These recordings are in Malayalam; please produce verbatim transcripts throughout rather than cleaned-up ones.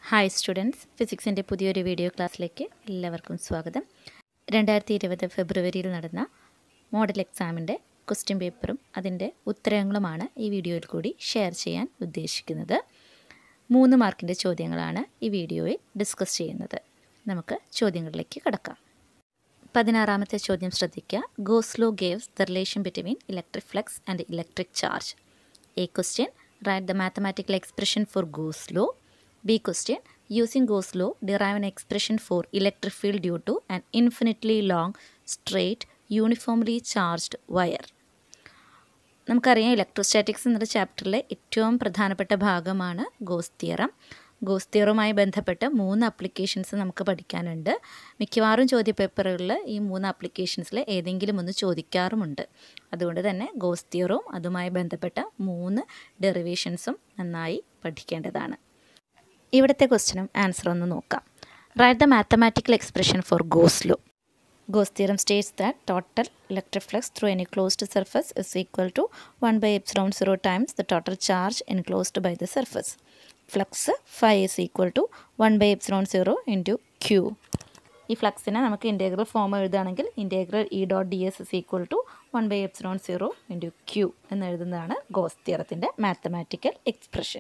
ഹായ് സ്റ്റുഡൻസ്, ഫിസിക്സിൻ്റെ പുതിയൊരു വീഡിയോ ക്ലാസ്സിലേക്ക് എല്ലാവർക്കും സ്വാഗതം. രണ്ടായിരത്തി ഇരുപത് ഫെബ്രുവരിയിൽ നടന്ന മോഡൽ എക്സാമിൻ്റെ ക്വസ്റ്റ്യൻ പേപ്പറും അതിൻ്റെ ഉത്തരങ്ങളുമാണ് ഈ വീഡിയോയിൽ കൂടി ഷെയർ ചെയ്യാൻ ഉദ്ദേശിക്കുന്നത്. മൂന്ന് മാർക്കിൻ്റെ ചോദ്യങ്ങളാണ് ഈ വീഡിയോയിൽ ഡിസ്കസ് ചെയ്യുന്നത്. നമുക്ക് ചോദ്യങ്ങളിലേക്ക് കടക്കാം. പതിനാറാമത്തെ ചോദ്യം ശ്രദ്ധിക്കുക. Gauss law gives the relation between electric flux and electric charge. A question, right the mathematical expression for Gauss law. B question, using Gauss law, derive an expression for electric field due to an infinitely long, straight, uniformly charged wire. നമുക്കറിയാം, ഇലക്ട്രോസ്റ്റാറ്റിക്സ് എന്ന ചാപ്റ്ററിലെ ഏറ്റവും പ്രധാനപ്പെട്ട ഭാഗമാണ് ഗോസ് തിയറം. ഗോസ് തിയറുമായി ബന്ധപ്പെട്ട് മൂന്ന് ആപ്ലിക്കേഷൻസ് നമുക്ക് പഠിക്കാനുണ്ട്. മിക്കവാറും ചോദ്യപേപ്പറുകളിൽ ഈ മൂന്ന് ആപ്ലിക്കേഷൻസിൽ ഏതെങ്കിലും ഒന്ന് ചോദിക്കാറുമുണ്ട്. അതുകൊണ്ട് തന്നെ ഗോസ് തിയറും അതുമായി ബന്ധപ്പെട്ട മൂന്ന് ഡെറിവേഷൻസും നന്നായി പഠിക്കേണ്ടതാണ്. ഇവിടുത്തെ ക്വസ്റ്റ്യനും ആൻസർ ഒന്ന് നോക്കാം. Right the mathematical expression for Gauss law. Gauss theorem states that total electric flux through any closed surface is equal to one by epsilon zero times the total charge enclosed by the surface. Flux phi is equal to one by epsilon zero into Q. ഈ ഫ്ലക്സിനെ നമുക്ക് ഇൻറ്റഗ്രൽ ഫോം എഴുതുകയാണെങ്കിൽ integral E dot D S is equal to one by epsilon zero into Q എന്ന് എഴുതുന്നതാണ് ഗോസ് തിയറത്തിൻ്റെ മാത്തമാറ്റിക്കൽ എക്സ്പ്രഷൻ.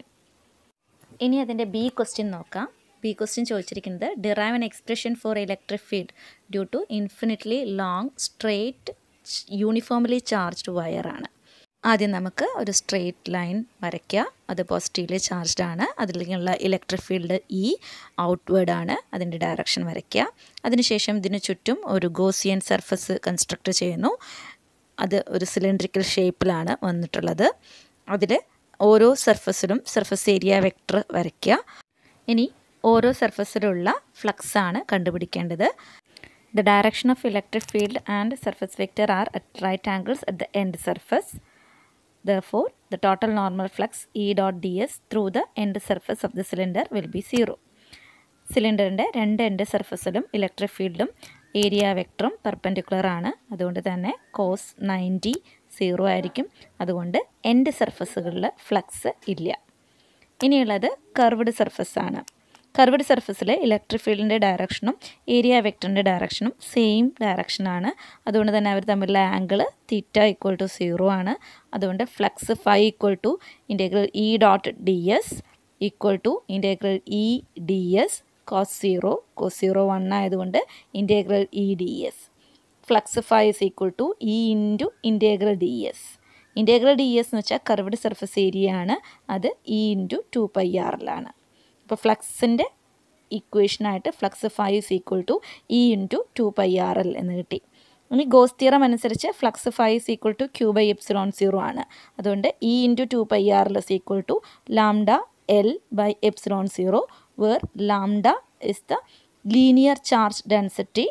ഇനി അതിൻ്റെ ബി ക്വസ്റ്റ്യൻ നോക്കാം. ബി ക്വസ്റ്റ്യൻ ചോദിച്ചിരിക്കുന്നത് derive an expression for electric field due to infinitely long straight uniformly charged wire ആണ്. ആദ്യം നമുക്ക് ഒരു സ്ട്രെയിറ്റ് ലൈൻ വരയ്ക്കുക. അത് പോസിറ്റീവ്ലി ചാർജ്ഡ് ആണ്. അതിലുള്ള ഇലക്ട്രിക് ഫീൽഡ് ഇ ഔട്ട്വേർഡ് ആണ്. അതിൻ്റെ ഡയറക്ഷൻ വരയ്ക്കുക. അതിനുശേഷം ഇതിന് ചുറ്റും ഒരു ഗോസിയൻ സർഫസ് കൺസ്ട്രക്ട് ചെയ്യുന്നു. അത് ഒരു സിലിണ്ടറിക്കൽ ഷേപ്പിലാണ് വന്നിട്ടുള്ളത്. അതിൽ ഓരോ സർഫസിലും സർഫസ് ഏരിയ വെക്ടർ വരയ്ക്കുക. ഇനി ഓരോ സർഫസിലുള്ള ഫ്ലക്സ് ആണ് കണ്ടുപിടിക്കേണ്ടത്. The direction of electric field and surface vector are at right angles at the end surface. Therefore, the total normal flux E dot ds through the end surface of the cylinder will be zero. സിലിണ്ടറിൻ്റെ രണ്ട് എൻഡ് സർഫസിലും ഇലക്ട്രിക് ഫീൽഡും ഏരിയ വെക്ടറും പെർപെൻഡിക്കുലർ ആണ്. അതുകൊണ്ട് തന്നെ കോസ് നയൻറ്റി സീറോ ആയിരിക്കും. അതുകൊണ്ട് എൻഡ് സർഫസുകളിൽ ഫ്ലക്സ് ഇല്ല. ഇനിയുള്ളത് കർവ്ഡ് സർഫസ് ആണ്. കർവ്ഡ് സർഫസിൽ ഇലക്ട്രിക് ഫീൽഡിൻ്റെ ഡയറക്ഷനും ഏരിയ വെക്ടറിൻ്റെ ഡയറക്ഷനും സെയിം ഡയറക്ഷനാണ്. അതുകൊണ്ട് തന്നെ അവർ തമ്മിലുള്ള angle theta equal to zero ആണ്. അതുകൊണ്ട് flux phi equal to integral E dot D S equal to integral E D S cos zero. Cos zero one ആയതുകൊണ്ട് integral E D S. Flux phi is equal to E into integral D S. Integral D S എന്ന് വെച്ചാൽ കർവ്ഡ് സർഫസ് ഏരിയ ആണ്. അത് ഇ ഇൻറ്റു ടു പൈ ആറിലാണ്. ഇപ്പോൾ ഫ്ലക്സിൻ്റെ ഇക്വേഷനായിട്ട് flux phi is equal to E into two pi R L എന്ന് കിട്ടി. ഇനി ഗോസ് തിയറം അനുസരിച്ച് flux phi is equal to Q by epsilon zero ആണ്. അതുകൊണ്ട് E into two pi R L is equal to lambda L by epsilon zero, where lambda is the linear charge density.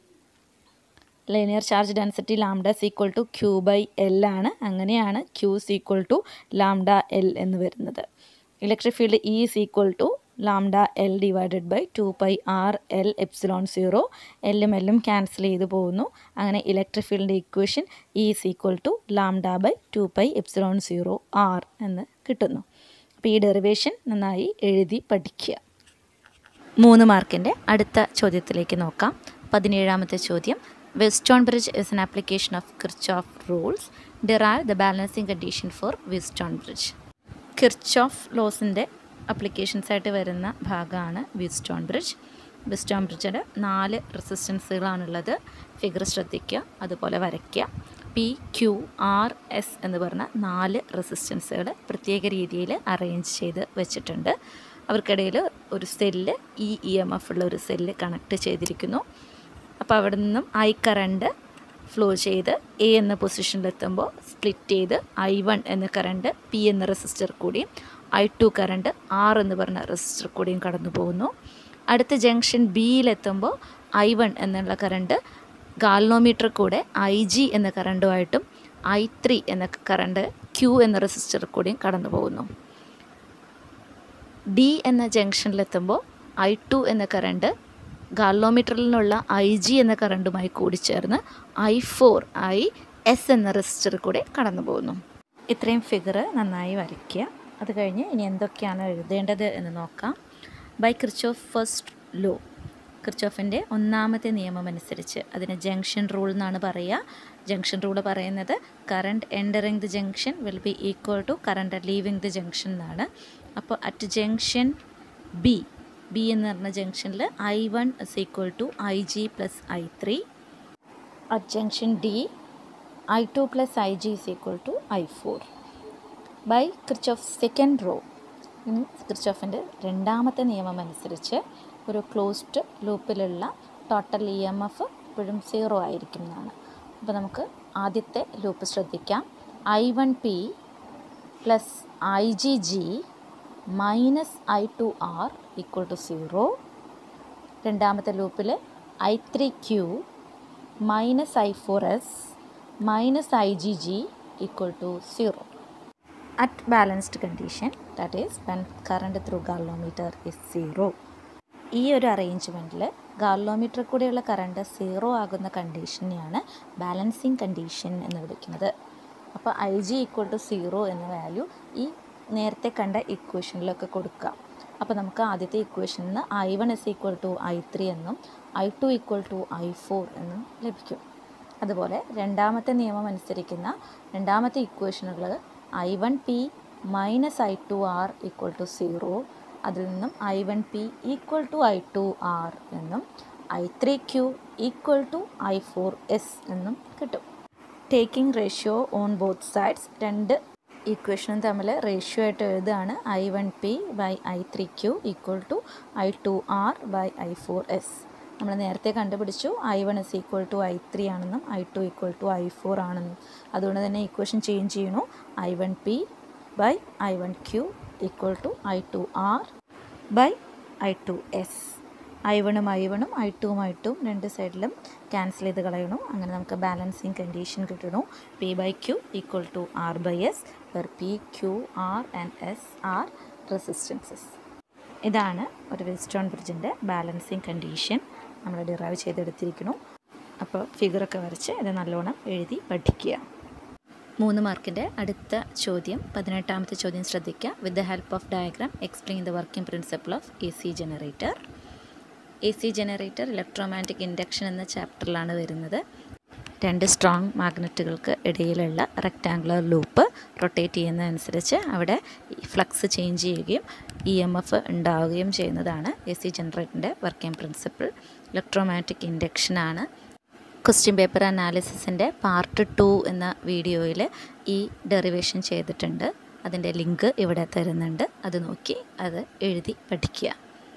Linear charge density lambda is equal to Q by L ആണ്. അങ്ങനെയാണ് Q is equal to lambda L എന്ന് വരുന്നത്. Electric field E is equal to lambda L divided by two pi R L epsilon zero. എല്ലും എല്ലും ക്യാൻസൽ ചെയ്ത് പോകുന്നു. അങ്ങനെ ഇലക്ട്രിക് ഫീൽഡിൻ്റെ equation E is equal to lambda by two pi epsilon zero R എന്ന് കിട്ടുന്നു. അപ്പോൾ ഈ ഡെറിവേഷൻ നന്നായി എഴുതി പഠിക്കുക. മൂന്ന് മാർക്കിൻ്റെ അടുത്ത ചോദ്യത്തിലേക്ക് നോക്കാം. പതിനേഴാമത്തെ ചോദ്യം, Wheatstone bridge is an application of Kirchhoff rules. Derive the balancing condition for Wheatstone bridge. Kirchhoff ലോസിൻ്റെ അപ്ലിക്കേഷൻസായിട്ട് വരുന്ന ഭാഗമാണ് വെസ്റ്റോൺ ബ്രിഡ്ജ്. വെസ്റ്റോൺ ബ്രിഡ്ജിൻ്റെ നാല് റെസിസ്റ്റൻസുകളാണുള്ളത്. ഫിഗർ ശ്രദ്ധിക്കുക, അതുപോലെ വരയ്ക്കുക. പി ക്യു ആർ എസ് എന്ന് പറഞ്ഞ നാല് റെസിസ്റ്റൻസുകൾ പ്രത്യേക രീതിയിൽ അറേഞ്ച് ചെയ്ത് വെച്ചിട്ടുണ്ട്. അവർക്കിടയിൽ ഒരു cell E E M F ഉള്ള ഒരു സെല്ല് കണക്ട് ചെയ്തിരിക്കുന്നു. അപ്പോൾ അവിടെ നിന്നും ഐ കറണ്ട് ഫ്ലോ ചെയ്ത് എ എന്ന പൊസിഷനിലെത്തുമ്പോൾ സ്പ്ലിറ്റ് ചെയ്ത് ഐ വൺ എന്ന കറണ്ട് പി എന്ന റെസിസ്റ്റർ കൂടിയും ഐ ടു കറണ്ട് ആർ എന്ന് പറഞ്ഞ റെസിസ്റ്റർ കൂടിയും കടന്നു പോകുന്നു. അടുത്ത ജംഗ്ഷൻ ബിയിലെത്തുമ്പോൾ ഐ വൺ എന്നുള്ള കറണ്ട് ഗാൽവനോമീറ്റർ കൂടെ ഐ ജി എന്ന കറണ്ടുമായിട്ടും ഐ ത്രീ എന്ന കറണ്ട് ക്യൂ എന്ന റെസിസ്റ്റർ കൂടിയും കടന്നു പോകുന്നു. ഡി എന്ന ജംഗ്ഷനിലെത്തുമ്പോൾ ഐ ടു എന്ന കറണ്ട് ഗാൽവനോമീറ്ററിൽ നിന്നുള്ള ഐ ജി എന്ന കറണ്ടുമായി കൂടിച്ചേർന്ന് ഐ ഫോർ ഐ എസ് എന്ന റെസിസ്റ്റർ കൂടെ കടന്നു പോകുന്നു. ഇത്രയും ഫിഗർ നന്നായി വരയ്ക്കുക. അത് കഴിഞ്ഞ് ഇനി എന്തൊക്കെയാണ് എഴുതേണ്ടത് എന്ന് നോക്കാം. ബൈ കിർച്ചോഫ് ഫസ്റ്റ് ലോ, കിർച്ചോഫിൻ്റെ ഒന്നാമത്തെ നിയമം അനുസരിച്ച്, അതിന് ജംഗ്ഷൻ റൂൾ എന്നാണ് പറയുക. ജംഗ്ഷൻ റൂൾ പറയുന്നത് current entering the junction will be equal to current leaving the junction എന്നാണ്. അപ്പോൾ അറ്റ് ജംഗ്ഷൻ ബി, ബി എന്ന് പറഞ്ഞ ജംഗ്ഷനിൽ I one is equal to I G plus I three. At junction D I two plus I G is equal to I four. By Kirchhoff second law, കിർച്ചോഫിൻ്റെ രണ്ടാമത്തെ നിയമം അനുസരിച്ച് ഒരു ക്ലോസ്ഡ് ലൂപ്പിലുള്ള ടോട്ടൽ ഇ എം എഫ് എപ്പോഴും സീറോ ആയിരിക്കും എന്നാണ്. അപ്പോൾ നമുക്ക് ആദ്യത്തെ ലൂപ്പ് ശ്രദ്ധിക്കാം. I one P plus I G G minus I two R equal to zero. രണ്ടാമത്തെ ലൂപ്പിൽ I three Q minus I four S minus I G G equal to zero. At balanced condition, that is when current through galvanometer is zero. ഈ ഒരു അറേഞ്ച്മെൻറ്റിൽ ഗാർലോമീറ്ററിൽ കൂടെയുള്ള കറണ്ട് സീറോ ആകുന്ന കണ്ടീഷനെയാണ് ബാലൻസിങ് കണ്ടീഷൻ എന്ന് വിളിക്കുന്നത്. അപ്പോൾ I G equal to zero എന്ന വാല്യൂ ഈ നേരത്തെ കണ്ട ഇക്വേഷനിലൊക്കെ കൊടുക്കാം. അപ്പോൾ നമുക്ക് ആദ്യത്തെ ഇക്വേഷനിൽ നിന്ന് I one is equal to I three എന്നും I two equal to I four എന്നും ലഭിക്കും. അതുപോലെ രണ്ടാമത്തെ നിയമം അനുസരിക്കുന്ന രണ്ടാമത്തെ ഇക്വേഷനുകൾ I one P minus I two R equal to zero, അതിൽ നിന്നും I one P equal to I two R എന്നും I three Q equal to I four S എന്നും കിട്ടും. Taking ratio on both sides, രണ്ട് ഇക്വേഷനും തമ്മിൽ റേഷ്യോ ആയിട്ട് എഴുതുകയാണ്. I one P by I three Q equal to I two R by I four S. നമ്മൾ നേരത്തെ കണ്ടുപിടിച്ചു I one is equal to I three ആണെന്നും I two equal to I four ആണെന്നും. അതുകൊണ്ട് തന്നെ ഇക്വേഷൻ ചേഞ്ച് ചെയ്യണു. I one P by I one Q equal to I two R by I two S. I വണ്ണും ഐ വണ്ണും ഐ ടുവും ഐ ടുവും രണ്ട് സൈഡിലും ക്യാൻസൽ ചെയ്ത് കളയണു. അങ്ങനെ നമുക്ക് balancing condition കിട്ടണു. P by Q equal to R by S, where P Q R and S are resistances. ഇതാണ് ഒരു വെസ്റ്റേൺ ബ്രിഡ്ജിൻ്റെ ബാലൻസിങ് കണ്ടീഷൻ നമ്മൾ ഡിറൈവ് ചെയ്തെടുത്തിരിക്കുന്നു. അപ്പോൾ ഫിഗറൊക്കെ വരച്ച് ഇത് നല്ലോണം എഴുതി പഠിക്കുക. മൂന്ന് മാർക്കിൻ്റെ അടുത്ത ചോദ്യം, പതിനെട്ടാമത്തെ ചോദ്യം ശ്രദ്ധിക്കുക. With the help of diagram explain the working principle of A C generator. A C generator electromagnetic induction എന്ന ചാപ്റ്ററിലാണ് വരുന്നത്. രണ്ട് സ്ട്രോങ് മാഗ്നറ്റുകൾക്ക് ഇടയിലുള്ള റെക്റ്റാങ്കുലർ ലൂപ്പ് റൊട്ടേറ്റ് ചെയ്യുന്നതനുസരിച്ച് അവിടെ ഫ്ലക്സ് ചേഞ്ച് ചെയ്യുകയും ഇ എം എഫ് ഉണ്ടാവുകയും ചെയ്യുന്നതാണ് എ സി ജനറേറ്ററിൻ്റെ വർക്കിംഗ് പ്രിൻസിപ്പിൾ. ഇലക്ട്രോമാഗ്നറ്റിക് ഇൻഡക്ഷനാണ്. ക്വസ്റ്റ്യൻ പേപ്പർ അനാലിസിസിൻ്റെ പാർട്ട് ടു എന്ന വീഡിയോയിൽ ഈ ഡെറിവേഷൻ ചെയ്തിട്ടുണ്ട്. അതിൻ്റെ ലിങ്ക് ഇവിടെ തരുന്നുണ്ട്. അത് നോക്കി അത് എഴുതി പഠിക്കുക.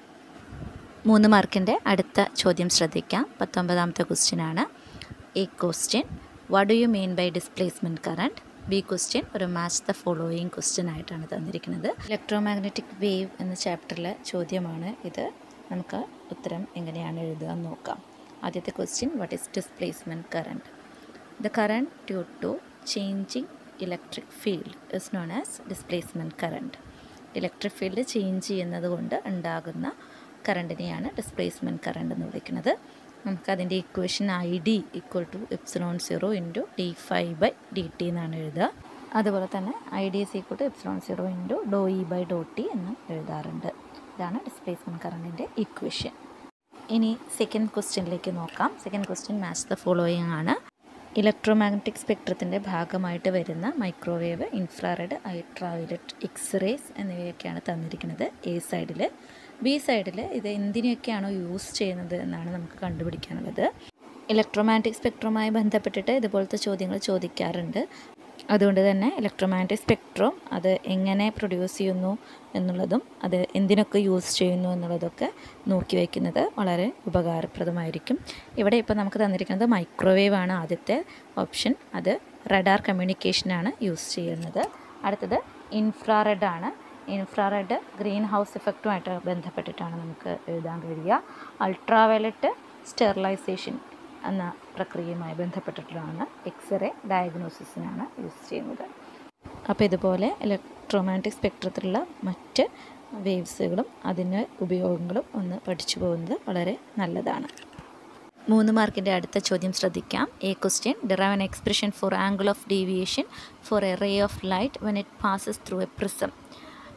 മൂന്ന് മാർക്കിൻ്റെ അടുത്ത ചോദ്യം ശ്രദ്ധിക്കാം. പത്തൊമ്പതാമത്തെ ക്വസ്റ്റ്യനാണ്. A question, what do you mean by displacement current? B question ഒരു മാച്ച് ദ ഫോളോയിങ് ക്വസ്റ്റ്യൻ ആയിട്ടാണ് തന്നിരിക്കുന്നത്. ഇലക്ട്രോമാഗ്നറ്റിക് വേവ് എന്ന ചാപ്റ്ററിലെ ചോദ്യമാണ് ഇത്. നമുക്ക് ഉത്തരം എങ്ങനെയാണ് എഴുതുക എന്ന് നോക്കാം. ആദ്യത്തെ question, what is displacement current? The current due to changing electric field is known as displacement current. Electric field change ചെയ്യുന്നത് കൊണ്ട് ഉണ്ടാകുന്ന കറണ്ടിനെയാണ് ഡിസ്പ്ലേസ്മെൻറ്റ് കറണ്ട് എന്ന് വിളിക്കുന്നത്. നമുക്കതിൻ്റെ equation I D equal to epsilon zero into D phi by D T എന്നാണ് എഴുതുക. അതുപോലെ തന്നെ I D is equal to epsilon zero into do E by do T എന്ന് എഴുതാറുണ്ട്. ഇതാണ് ഡിസ്പ്ലേസ്മെൻറ്റ് കറണ്ടിൻ്റെ ഇക്വേഷൻ. ഇനി സെക്കൻഡ് ക്വസ്റ്റ്യനിലേക്ക് നോക്കാം. Second question match the following ആണ്. ഇലക്ട്രോമാഗ്നറ്റിക് സ്പെക്ട്രത്തിൻ്റെ ഭാഗമായിട്ട് വരുന്ന മൈക്രോവേവ്, ഇൻഫ്രാറെഡ്, അൾട്രാവയലറ്റ്, എക്സ്റേസ് എന്നിവയൊക്കെയാണ് തന്നിരിക്കുന്നത് എ സൈഡിൽ. ബി സൈഡിൽ ഇത് എന്തിനൊക്കെയാണോ യൂസ് ചെയ്യുന്നത് എന്നാണ് നമുക്ക് കണ്ടുപിടിക്കാനുള്ളത്. ഇലക്ട്രോമാഗ്നറ്റിക് സ്പെക്ട്രവുമായി ബന്ധപ്പെട്ടിട്ട് ഇതുപോലത്തെ ചോദ്യങ്ങൾ ചോദിക്കാറുണ്ട്. അതുകൊണ്ട് തന്നെ ഇലക്ട്രോമാഗ്നറ്റിക് സ്പെക്ട്രം അത് എങ്ങനെ പ്രൊഡ്യൂസ് ചെയ്യുന്നു എന്നുള്ളതും അത് എന്തിനൊക്കെ യൂസ് ചെയ്യുന്നു എന്നുള്ളതൊക്കെ നോക്കി വയ്ക്കുന്നത് വളരെ ഉപകാരപ്രദമായിരിക്കും. ഇവിടെ ഇപ്പോൾ നമുക്ക് തന്നിരിക്കുന്നത് മൈക്രോവേവ് ആണ് ആദ്യത്തെ ഓപ്ഷൻ. അത് റഡാർ കമ്മ്യൂണിക്കേഷനാണ് യൂസ് ചെയ്യുന്നത്. അടുത്തത് ഇൻഫ്രാറെഡ് ആണ്. ഇൻഫ്രാറെഡ് ഗ്രീൻ ഹൗസ് ഇഫക്റ്റുമായിട്ട് ബന്ധപ്പെട്ടിട്ടാണ് നമുക്ക് എഴുതാൻ കഴിയുക. അൾട്രാവയലറ്റ് സ്റ്റെറിലൈസേഷൻ എന്ന പ്രക്രിയയുമായി ബന്ധപ്പെട്ടിട്ടാണ്. എക്സ്റേ ഡയഗ്നോസിസിനാണ് യൂസ് ചെയ്യുന്നത്. അപ്പോൾ ഇതുപോലെ ഇലക്ട്രോമാഗ്നറ്റിക് സ്പെക്ട്രത്തിലുള്ള മറ്റ് വേവ്സുകളും അതിൻ്റെ ഉപയോഗങ്ങളും ഒന്ന് പഠിച്ചു പോകുന്നത് വളരെ നല്ലതാണ്. മൂന്ന് മാർക്കിൻ്റെ അടുത്ത ചോദ്യം ശ്രദ്ധിക്കാം. A question, derive an expression for angle of deviation for a ray of light when it passes through a prism.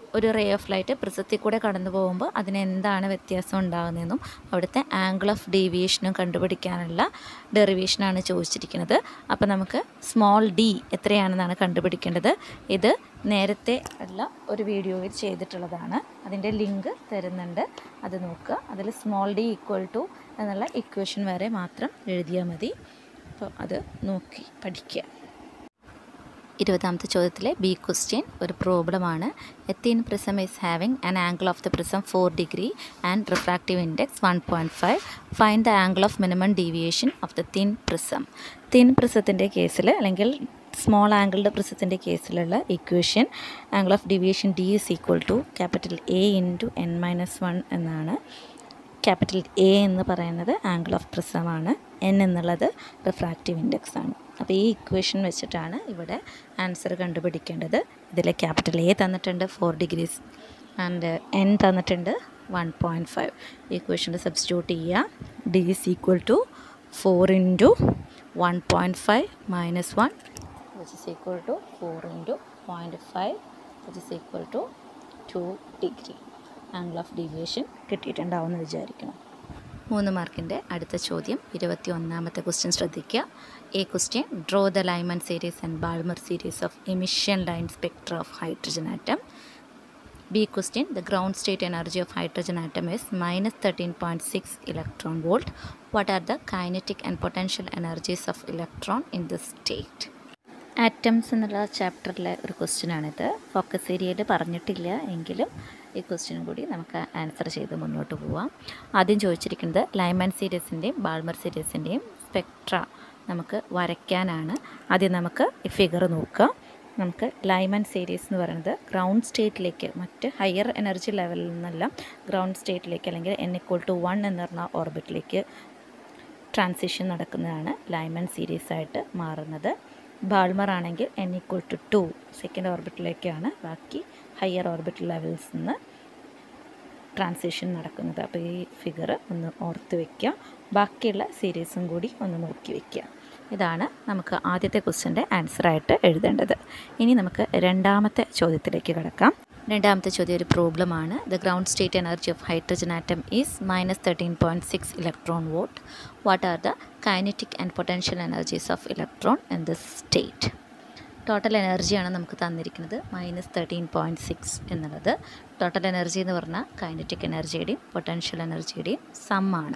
ഒരു റേ ഓഫ് ലൈറ്റ് പ്രിസത്തിൽ കൂടെ കടന്നു പോകുമ്പോൾ അതിനെന്താണ് വ്യത്യാസം ഉണ്ടാകുന്നതെന്നും അവിടുത്തെ ആംഗിൾ ഓഫ് ഡീവിയേഷനും കണ്ടുപിടിക്കാനുള്ള ഡെറിവേഷനാണ് ചോദിച്ചിരിക്കുന്നത്. അപ്പോൾ നമുക്ക് സ്മോൾ ഡി എത്രയാണെന്നാണ് കണ്ടുപിടിക്കേണ്ടത്. ഇത് നേരത്തെ ഉള്ള ഒരു വീഡിയോയിൽ ചെയ്തിട്ടുള്ളതാണ്. അതിൻ്റെ ലിങ്ക് തരുന്നുണ്ട്, അത് നോക്കുക. അതിൽ സ്മോൾ ഡി ഈക്വൽ ടു എന്നുള്ള ഇക്വേഷൻ വരെ മാത്രം എഴുതിയാൽ മതി. അപ്പോൾ അത് നോക്കി പഠിക്കുക. ഇരുപതാമത്തെ ചോദ്യത്തിലെ ബി ക്വസ്റ്റ്യൻ ഒരു പ്രോബ്ലമാണ്. A thin prism is having an angle of the prism four degree and refractive index one point five. Find the angle of minimum deviation of the thin prism. Thin പ്രിസത്തിൻ്റെ കേസിൽ അല്ലെങ്കിൽ സ്മോൾ ആംഗിളുടെ പ്രിസത്തിൻ്റെ കേസിലുള്ള equation angle of deviation D is equal to capital A into N minus one എന്നാണ്. ക്യാപിറ്റൽ എ എന്ന് പറയുന്നത് ആംഗിൾ ഓഫ് പ്രിസമാണ്, എൻ എന്നുള്ളത് റിഫ്രാക്റ്റീവ് ഇൻഡെക്സ് ആണ്. അപ്പോൾ ഈ ഇക്വേഷൻ വെച്ചിട്ടാണ് ഇവിടെ ആൻസർ കണ്ടുപിടിക്കേണ്ടത്. ഇതിൽ ക്യാപിറ്റൽ എ തന്നിട്ടുണ്ട് ഫോർ ഡിഗ്രീസ് ആൻഡ് എൻ തന്നിട്ടുണ്ട് വൺ പോയിൻറ്റ് ഫൈവ്. ഈ ഇക്വേഷനിൽ സബ്സ്റ്റിറ്റ്യൂട്ട് ചെയ്യുക. D is equal to four into one point five minus one which is equal to four into point five which is equal to two degree. Angle of deviation കിട്ടിയിട്ടുണ്ടാവും എന്ന് വിചാരിക്കണം. മൂന്ന് മാർക്കിൻ്റെ അടുത്ത ചോദ്യം ഇരുപത്തി ഒന്നാമത്തെ ക്വസ്റ്റ്യൻ ശ്രദ്ധിക്കുക. A question draw the Lyman series and Balmer series of emission line spectra of hydrogen atom. B question the ground state energy of hydrogen atom is minus thirteen point six electron volt. What are the kinetic and potential energies of electron in the state. Atoms എന്നുള്ള ചാപ്റ്ററിലെ ഒരു ക്വസ്റ്റ്യനാണിത്. ഫോക്കസ് ഏരിയയിൽ പറഞ്ഞിട്ടില്ല എങ്കിലും ഈ ക്വസ്റ്റ്യനും കൂടി നമുക്ക് ആൻസർ ചെയ്ത് മുന്നോട്ട് പോവാം. ആദ്യം ചോദിച്ചിരിക്കുന്നത് ലൈമൻ സീരീസിൻ്റെയും ബാൾമർ സീരീസിൻ്റെയും സ്പെക്ട്ര നമുക്ക് വരയ്ക്കാനാണ്. ആദ്യം നമുക്ക് ഈ ഫിഗർ നോക്കുക. നമുക്ക് ലൈമൻ സീരീസ് എന്ന് പറയുന്നത് ഗ്രൗണ്ട് സ്റ്റേറ്റിലേക്ക്, മറ്റ് ഹയർ എനർജി ലെവലിൽ നിന്നെല്ലാം ഗ്രൗണ്ട് സ്റ്റേറ്റിലേക്ക് അല്ലെങ്കിൽ എൻ ഇക്വൽ ടു വൺ എന്ന് പറഞ്ഞ ഓർബിറ്റിലേക്ക് ട്രാൻസിഷൻ നടക്കുന്നതാണ് ലൈമൻ സീരീസ് ആയിട്ട് മാറുന്നത്. ബാൾമർ ആണെങ്കിൽ N equal to two second ഓർബിറ്റിലേക്കാണ് ബാക്കി ഹയർ ഓർബിറ്റൽ ലെവൽസ് നിന്ന് ട്രാൻസിഷൻ നടക്കുന്നത്. അപ്പോൾ ഈ ഫിഗർ ഒന്ന് ഓർത്ത് വയ്ക്കുക. ബാക്കിയുള്ള സീരീസും കൂടി ഒന്ന് നോക്കി വയ്ക്കുക. ഇതാണ് നമുക്ക് ആദ്യത്തെ ക്വസ്റ്റ്യൻ്റെ ആൻസറായിട്ട് എഴുതേണ്ടത്. ഇനി നമുക്ക് രണ്ടാമത്തെ ചോദ്യത്തിലേക്ക് കിടക്കാം. രണ്ടാമത്തെ ചോദ്യം ഒരു പ്രോബ്ലമാണ്. The ground state energy of hydrogen atom is minus thirteen point six electron volt. What are the kinetic and potential energies of electron in this state. Total എനർജിയാണ് നമുക്ക് തന്നിരിക്കുന്നത് മൈനസ് തേർട്ടീൻ പോയിൻറ്റ് സിക്സ് എന്നുള്ളത്. ടോട്ടൽ എനർജി എന്ന് പറഞ്ഞാൽ കൈനറ്റിക് എനർജിയുടെയും പൊട്ടൻഷ്യൽ എനർജിയുടെയും സമ്മാണ്.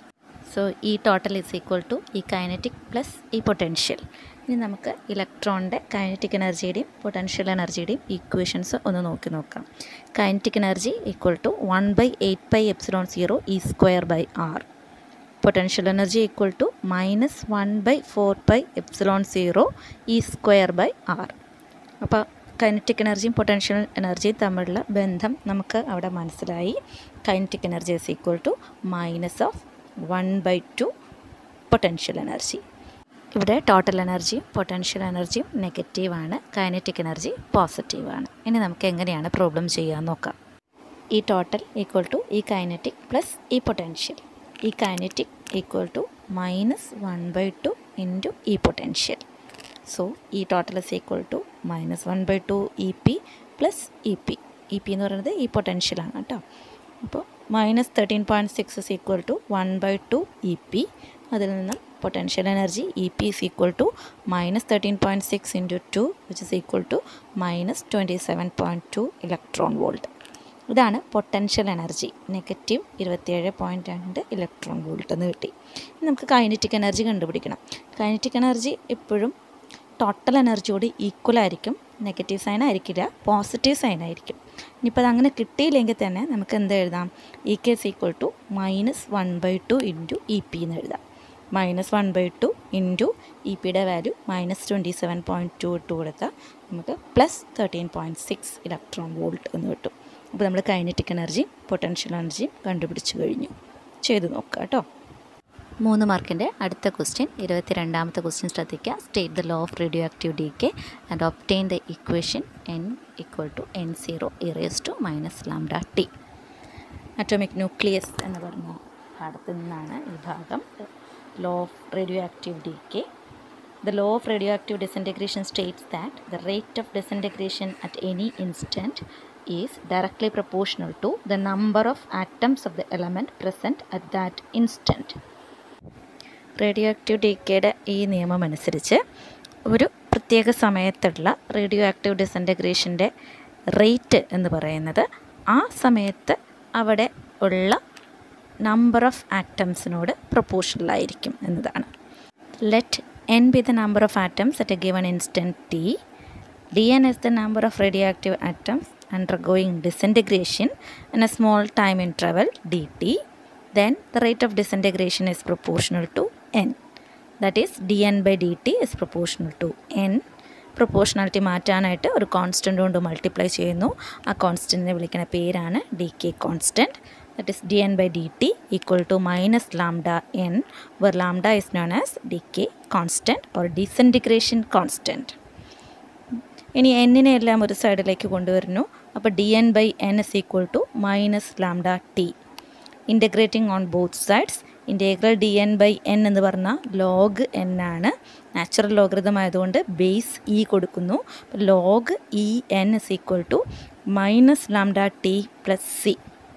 സോ ഈ ടോട്ടൽ ഈസ് ഈക്വൽ ടു ഈ കൈനറ്റിക് പ്ലസ് ഈ പൊട്ടൻഷ്യൽ. ഇനി നമുക്ക് ഇലക്ട്രോണിൻ്റെ കൈനറ്റിക് എനർജിയുടെയും പൊട്ടൻഷ്യൽ എനർജിയുടെയും ഈക്വേഷൻസ് ഒന്ന് നോക്കി നോക്കാം. Kinetic energy equal to one by eight pi epsilon zero e square by r. Potential energy equal to minus one by four pi epsilon zero e square by r. അപ്പോൾ കൈനറ്റിക് എനർജിയും പൊട്ടൻഷ്യൽ എനർജിയും തമ്മിലുള്ള ബന്ധം നമുക്ക് അവിടെ മനസ്സിലായി. Kinetic energy is equal to minus of one by two potential energy. ഇവിടെ ടോട്ടൽ എനർജിയും പൊട്ടൻഷ്യൽ എനർജിയും നെഗറ്റീവാണ്, കൈനറ്റിക് എനർജി പോസിറ്റീവാണ്. ഇനി നമുക്ക് എങ്ങനെയാണ് പ്രോബ്ലം ചെയ്യാൻ നോക്കാം. ഈ ടോട്ടൽ ഈക്വൽ ടു ഈ കൈനറ്റിക് പ്ലസ് ഈ പൊട്ടൻഷ്യൽ. ഈ kinetic equal to minus one by two into ഈ പൊട്ടൻഷ്യൽ. സോ ഈ total is equal to minus one by two E P plus E P. E P എന്ന് പറയുന്നത് ഈ പൊട്ടൻഷ്യലാണ് കേട്ടോ. അപ്പോൾ minus thirteen point six is equal to one by two E P. അതിൽ നിന്നും potential energy E P is equal to minus thirteen point six into two which is equal to minus twenty seven point two electron volt. ഇതാണ് പൊട്ടൻഷ്യൽ എനർജി, നെഗറ്റീവ് ഇരുപത്തിയേഴ് പോയിൻറ്റ് രണ്ട് ഇലക്ട്രോൺ വോൾട്ട് എന്ന് കിട്ടി. ഇനി നമുക്ക് കൈനറ്റിക് എനർജി കണ്ടുപിടിക്കണം. കൈനറ്റിക് എനർജി എപ്പോഴും ടോട്ടൽ എനർജിയോട് ഈക്വൽ ആയിരിക്കും. നെഗറ്റീവ് സൈൻ ആയിരിക്കില്ല, പോസിറ്റീവ് സൈൻ ആയിരിക്കും. ഇനിയിപ്പോൾ അതങ്ങനെ കിട്ടിയില്ലെങ്കിൽ തന്നെ നമുക്ക് എന്ത് എഴുതാം? E K is equal to minus one by two into E P എന്ന് എഴുതാം. Minus one by two into E പിയുടെ value minus twenty seven point two ഇട്ട് കൊടുത്താൽ നമുക്ക് plus thirteen point six electron volt എന്ന് കിട്ടും. അപ്പോൾ നമ്മൾ കൈനറ്റിക് എനർജിയും പൊട്ടൻഷ്യൽ എനർജിയും കണ്ടുപിടിച്ച് കഴിഞ്ഞു. ചെയ്ത് നോക്കുക കേട്ടോ. മൂന്ന് മാർക്കിൻ്റെ അടുത്ത ക്വസ്റ്റ്യൻ, ഇരുപത്തി രണ്ടാമത്തെ ക്വസ്റ്റ്യൻ ശ്രദ്ധിക്കുക. State the law of radioactive decay and obtain the equation n equal to n zero e raise to minus lambda t. Atomic nucleus എന്ന് പറഞ്ഞ പാഠത്തു നിന്നാണ് ഈ ഭാഗം. Law of radioactive decay. The law of radioactive disintegration states that the rate of disintegration at any instant is directly proportional to the number of atoms of the element present at that instant. Radioactive ഡീക്കേയുടെ ഈ നിയമം അനുസരിച്ച് ഒരു പ്രത്യേക സമയത്തുള്ള റേഡിയോ ആക്റ്റീവ് ഡിസൻറ്റഗ്രേഷൻ്റെ റേറ്റ് എന്ന് പറയുന്നത് ആ സമയത്ത് അവിടെ ഉള്ള നമ്പർ ഓഫ് ആറ്റംസിനോട് പ്രൊപ്പോർഷണലായിരിക്കും എന്നതാണ്. Let n be the number of atoms at a given instant t. dn is the number of radioactive atoms undergoing disintegration in a small time interval dt. Then the rate of disintegration is proportional to n. That is dn by dt is proportional to n. പ്രൊപ്പോർഷണാലിറ്റി മാറ്റാനായിട്ട് ഒരു കോൺസ്റ്റൻ്റ് കൊണ്ട് മൾട്ടിപ്ലൈ ചെയ്യുന്നു. ആ കോൺസ്റ്റൻറ്റിനെ വിളിക്കുന്ന പേരാണ് decay constant. That is dn by dt equal to minus lambda n, where lambda is known as decay constant or disintegration constant. ഇനി എന്നിനെ എല്ലാം ഒരു സൈഡിലേക്ക് കൊണ്ടുവരുന്നു. അപ്പോൾ d n by n is equal to minus lambda t. Integrating on both sides. Integral d n by n എന്ന് പറഞ്ഞാൽ ലോഗ് എൻ ആണ്. നാച്ചുറൽ ലോഗരിതം ആയതുകൊണ്ട് ബേസ് ഇ കൊടുക്കുന്നു. Log e n is equal to minus lambda t plus c.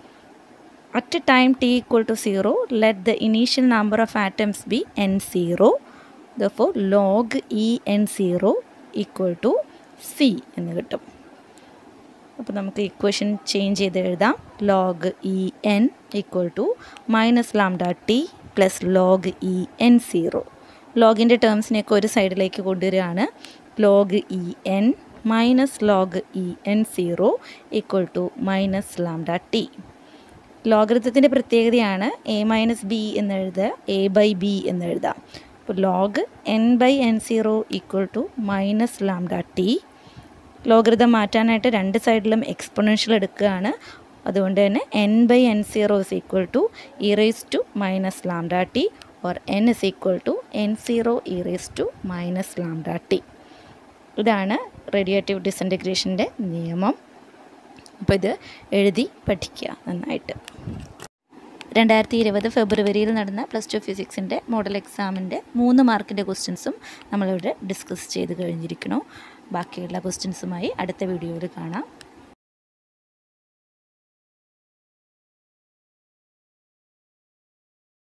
At a time t equal to zero, let the initial number of atoms be n zero. Therefore, log E n zero equal to c എന്ന് കിട്ടും. അപ്പോൾ നമുക്ക് ഇക്വേഷൻ ചേഞ്ച് ചെയ്ത് എഴുതാം. Log e n equal to minus lambda t plus log e n zero. ലോഗിൻ്റെ ടേംസിനെയൊക്കെ ഒരു സൈഡിലേക്ക് കൊണ്ടുവരികയാണ്. Log e n minus log e n zero equal to minus lambda t. ലോഗരിതത്തിൻ്റെ പ്രത്യേകതയാണ് എ മൈനസ് ബി എന്നെഴുതുക, എ ബൈ ബി എന്നെഴുതാം. അപ്പോൾ log n by n zero equal to minus lambda t. Logarithm മാറ്റാനായിട്ട് രണ്ട് സൈഡിലും എക്സ്പൊണൻഷ്യൽ എടുക്കുകയാണ്. അതുകൊണ്ട് തന്നെ n by n zero is equal to e raise to minus lambda t or n is equal to n zero e raise to minus lambda t. ഇതാണ് റേഡിയേറ്റീവ് ഡിസൻറ്റഗ്രേഷൻ്റെ നിയമം. അപ്പോൾ ഇത് എഴുതി പഠിക്കുക നന്നായിട്ട്. രണ്ടായിരത്തി ഇരുപത് ഫെബ്രുവരിയിൽ നടന്ന പ്ലസ് ടു ഫിസിക്സിൻ്റെ മോഡൽ എക്സാമിൻ്റെ മൂന്ന് മാർക്കിൻ്റെ ക്വസ്റ്റ്യൻസും നമ്മളിവിടെ ഡിസ്കസ് ചെയ്ത് കഴിഞ്ഞിരിക്കുന്നു. ബാക്കിയുള്ള ക്വസ്റ്റ്യൻസുമായി അടുത്ത വീഡിയോയിൽ കാണാം.